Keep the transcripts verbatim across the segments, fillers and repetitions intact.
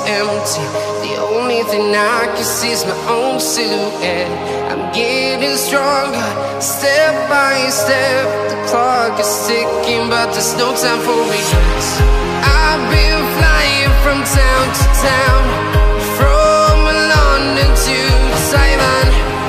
empty. The only thing I can see is my own silhouette. I'm getting stronger, step by step. The clock is ticking, but there's no time for regrets. I've been flying from town to town, from London to Taiwan.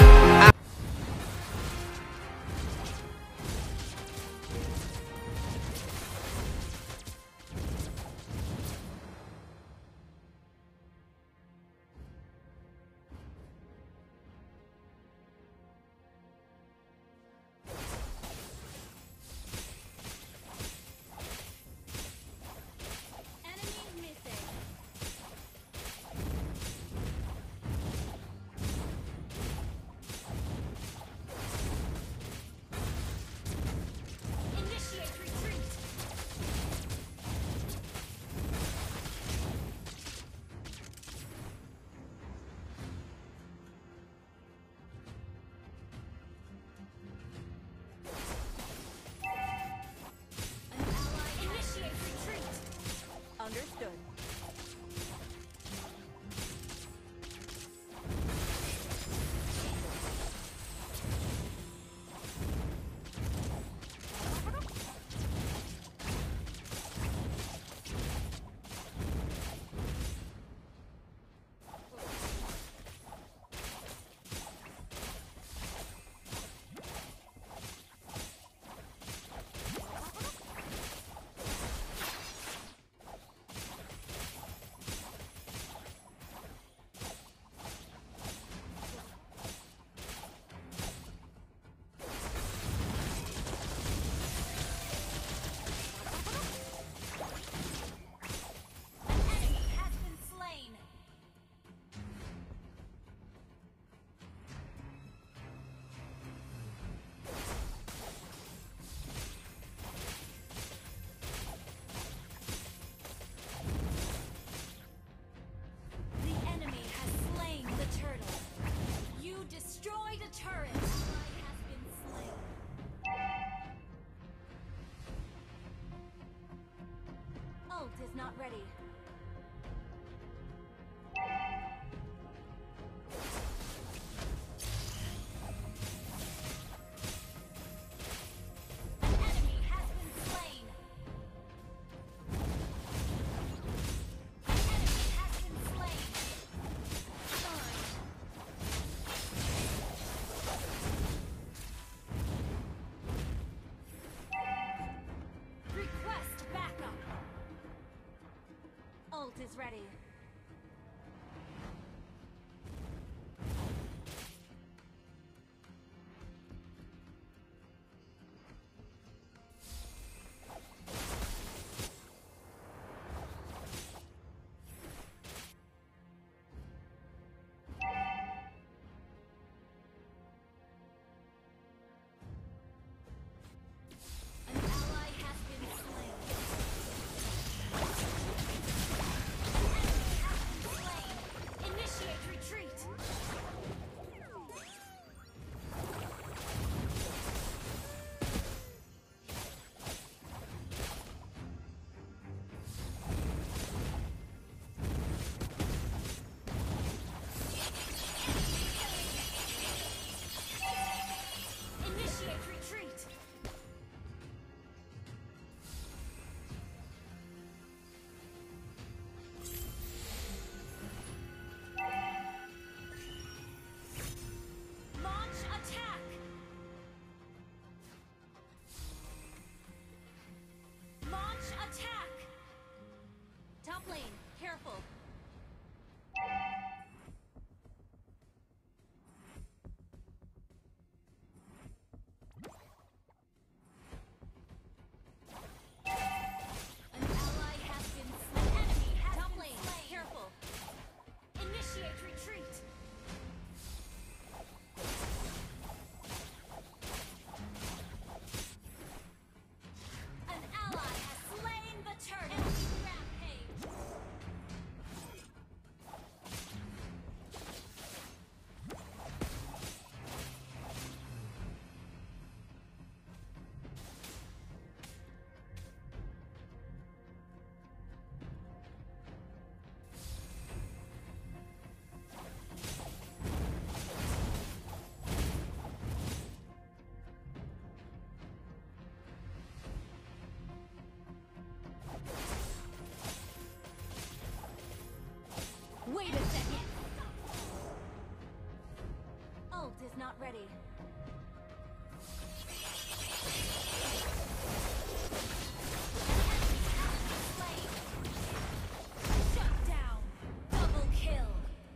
Understood. Is not ready. An enemy has been slain. An enemy has been slain. Request backup. Ult is ready. An ally has been slain. Wait a second! Ult is not ready. Shut down! Double kill!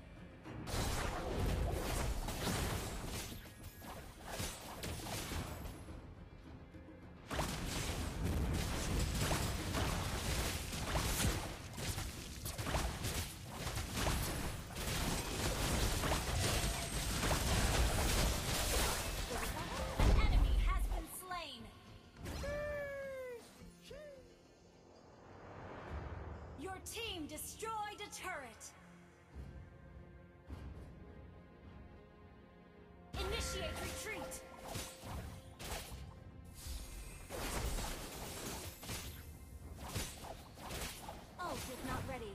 Your team destroyed a turret! Initiate retreat! Ult is not ready.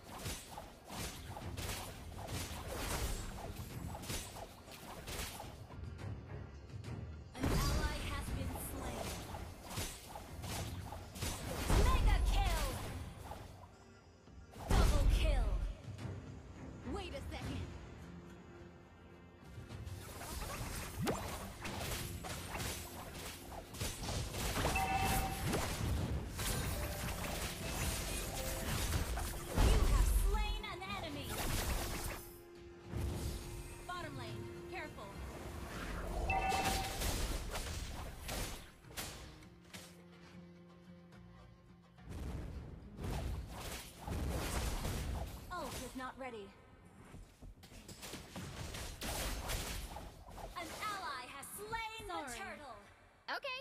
An ally has been slain. Mega kill! Double kill! Wait a second! You have slain an enemy! Bottom lane, careful! Ult is not ready. An ally has slain the Sorry. turtle! Okay.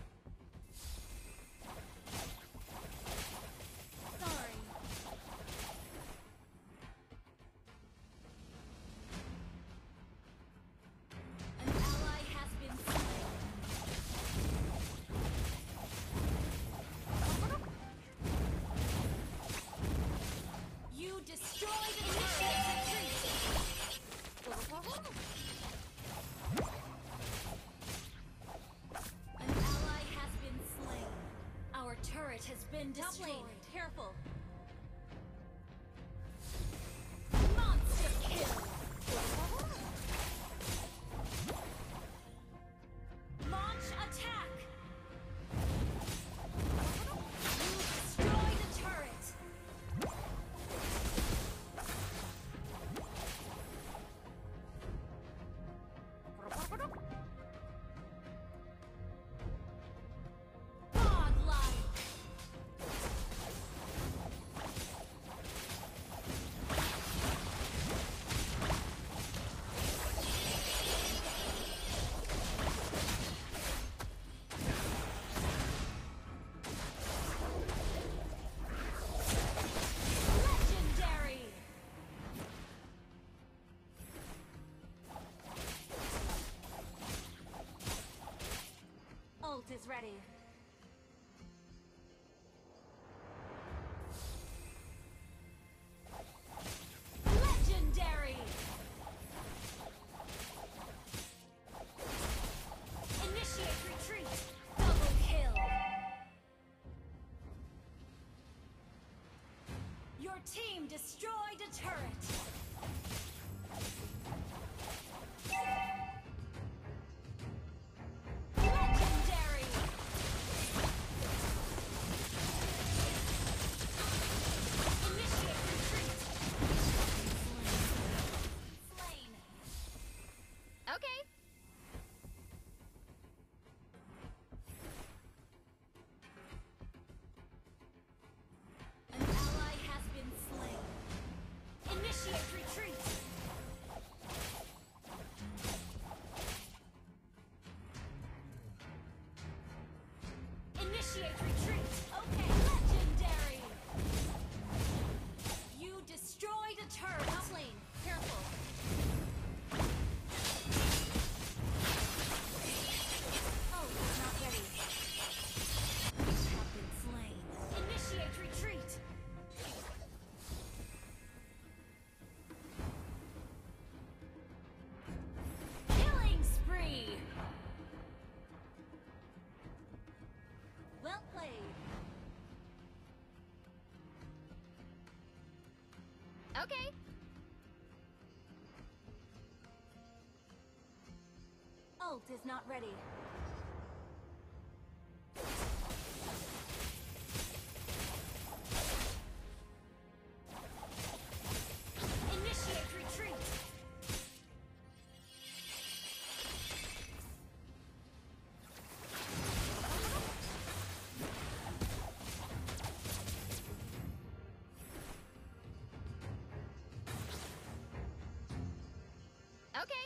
Sorry. An ally has been slain. You destroyed the turret! An ally has been slain. Our turret has been Top lane, destroyed. careful. Monster kill! Launch attack! You destroyed the turret! Godlike! Legendary! Ult is ready. Legendary! Initiate retreat! Double kill! Your team destroyed a turret! Legendary! Initiate retreat! Slain! Okay. An ally has been slain. Initiate retreat! Initiate retreat! Okay, legendary! You destroyed a turret! Top lane, careful. Oh, it's not ready. You have been slain. Initiate retreat! Killing spree! Well played. Okay. is not ready. Initiate retreat. Okay.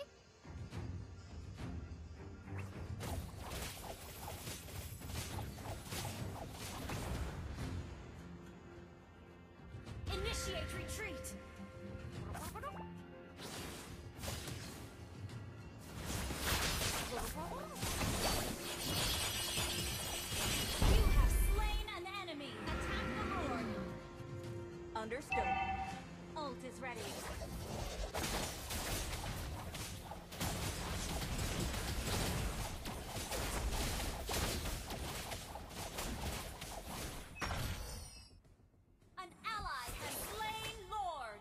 Initiate retreat. You have slain an enemy. Attack the Lord. Understood. Ult is ready. An ally has slain Lord.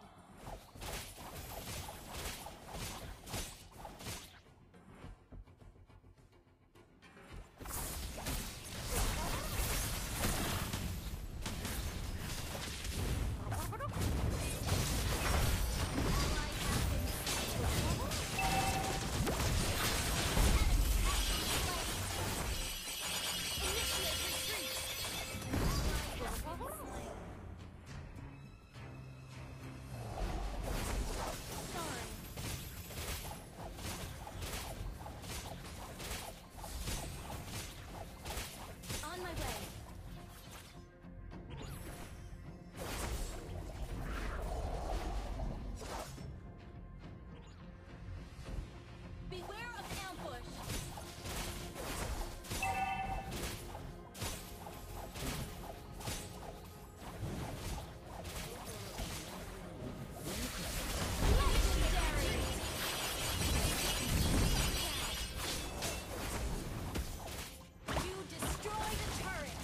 On my way. Beware of ambush. Legendary. You destroy the turret.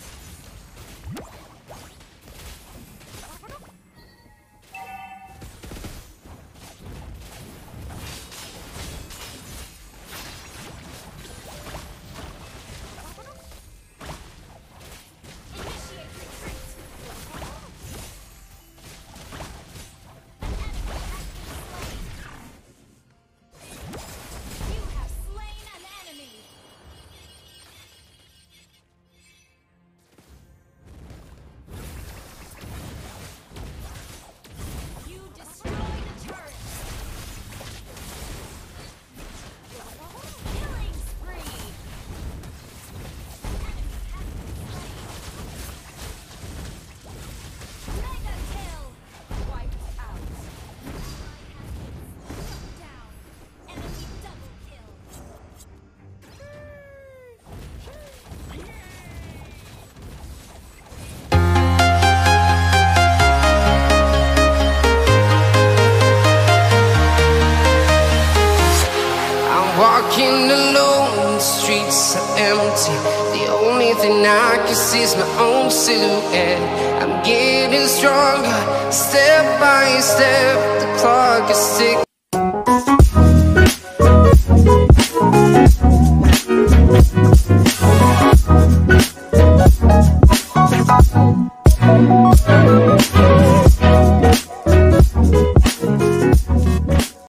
Initiate retreat. An enemy has been slain. You have slain an enemy. You destroy the turret. Killing spree. Enemy has been slain. Mega kill. Wiped out. Shut down. Enemy double kill. I'm walking alone, the streets are empty. The only thing I can see is my own silhouette. I'm getting stronger, step by step. The clock is ticking.